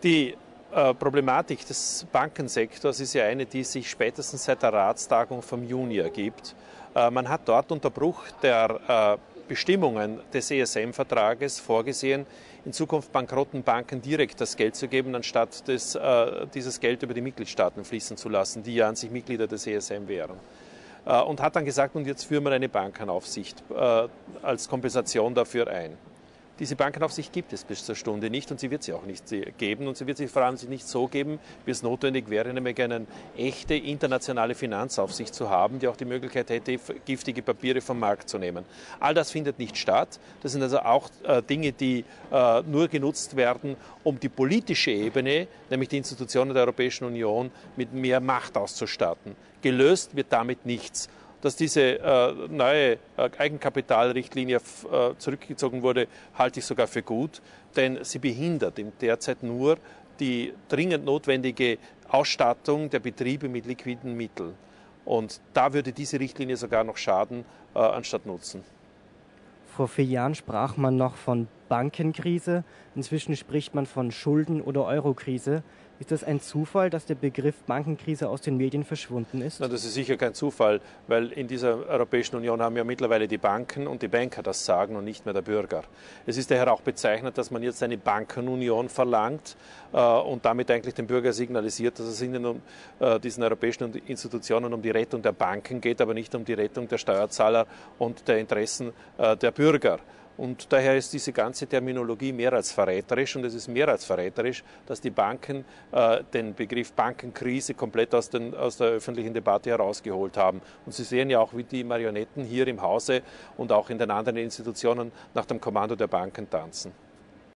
Die Problematik des Bankensektors ist ja eine, die sich spätestens seit der Ratstagung vom Juni ergibt. Man hat dort unter Bruch der Bestimmungen des ESM-Vertrages vorgesehen, in Zukunft bankrotten Banken direkt das Geld zu geben, anstatt dieses Geld über die Mitgliedstaaten fließen zu lassen, die ja an sich Mitglieder des ESM wären. Und hat dann gesagt, und jetzt führen wir eine Bankenaufsicht als Kompensation dafür ein. Diese Bankenaufsicht gibt es bis zur Stunde nicht und sie wird sie auch nicht geben und sie wird sie vor allem nicht so geben, wie es notwendig wäre, nämlich eine echte internationale Finanzaufsicht zu haben, die auch die Möglichkeit hätte, giftige Papiere vom Markt zu nehmen. All das findet nicht statt. Das sind also auch Dinge, die nur genutzt werden, um die politische Ebene, nämlich die Institutionen der Europäischen Union, mit mehr Macht auszustatten. Gelöst wird damit nichts. Dass diese neue Eigenkapitalrichtlinie zurückgezogen wurde, halte ich sogar für gut, denn sie behindert derzeit nur die dringend notwendige Ausstattung der Betriebe mit liquiden Mitteln. Und da würde diese Richtlinie sogar noch schaden, anstatt nutzen. Vor 4 Jahren sprach man noch von Bankenkrise, inzwischen spricht man von Schulden- oder Eurokrise. Ist das ein Zufall, dass der Begriff Bankenkrise aus den Medien verschwunden ist? Na, das ist sicher kein Zufall, weil in dieser Europäischen Union haben ja mittlerweile die Banken und die Banker das Sagen und nicht mehr der Bürger. Es ist daher auch bezeichnend, dass man jetzt eine Bankenunion verlangt und damit eigentlich dem Bürger signalisiert, dass es in diesen europäischen Institutionen um die Rettung der Banken geht, aber nicht um die Rettung der Steuerzahler und der Interessen der Bürger. Und daher ist diese ganze Terminologie mehr als verräterisch und es ist mehr als verräterisch, dass die Banken den Begriff Bankenkrise komplett aus der öffentlichen Debatte herausgeholt haben. Und Sie sehen ja auch, wie die Marionetten hier im Hause und auch in den anderen Institutionen nach dem Kommando der Banken tanzen.